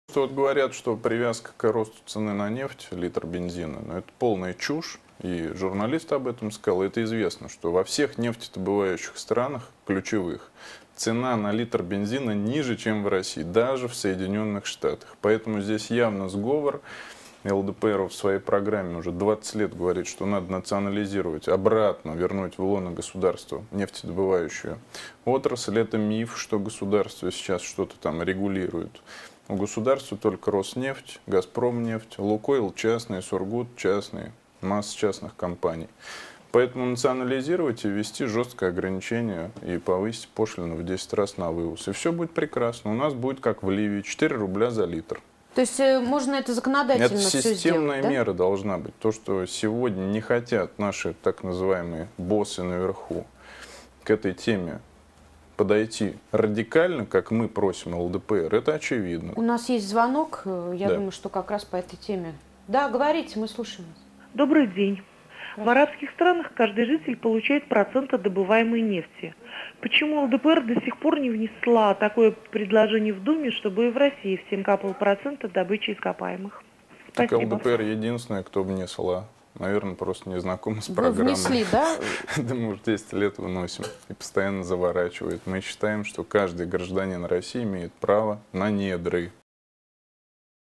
Вот говорят, что привязка к росту цены на нефть, литр бензина, но это полная чушь. И журналист об этом сказал. Это известно, что во всех нефтедобывающих странах, ключевых, цена на литр бензина ниже, чем в России, даже в Соединенных Штатах. Поэтому здесь явно сговор. ЛДПР в своей программе уже 20 лет говорит, что надо национализировать, обратно вернуть в лоно государства нефтедобывающую отрасль. Это миф, что государство сейчас что-то там регулирует. У государства только Роснефть, Газпромнефть, Лукойл частные, Сургут частные, масса частных компаний. Поэтому национализировать и ввести жесткое ограничение и повысить пошлину в 10 раз на вывоз. И все будет прекрасно. У нас будет, как в Ливии, 4 рубля за литр. То есть можно это законодательно Это все системная сделать, да? мера должна быть. То, что сегодня не хотят наши так называемые боссы наверху к этой теме подойти радикально, как мы просим ЛДПР, это очевидно. У нас есть звонок, я Да. думаю, что как раз по этой теме. Да, говорите, мы слушаем вас. Добрый день. В арабских странах каждый житель получает процент от добываемой нефти. Почему ЛДПР до сих пор не внесла такое предложение в Думе, чтобы и в России всем капал процент от добычи ископаемых? Так Спасибо. ЛДПР единственная, кто внесла. Наверное, просто не знакома с Вы программой. внесли, да? Да мы уже 10 лет выносим и постоянно заворачивает. Мы считаем, что каждый гражданин России имеет право на недры.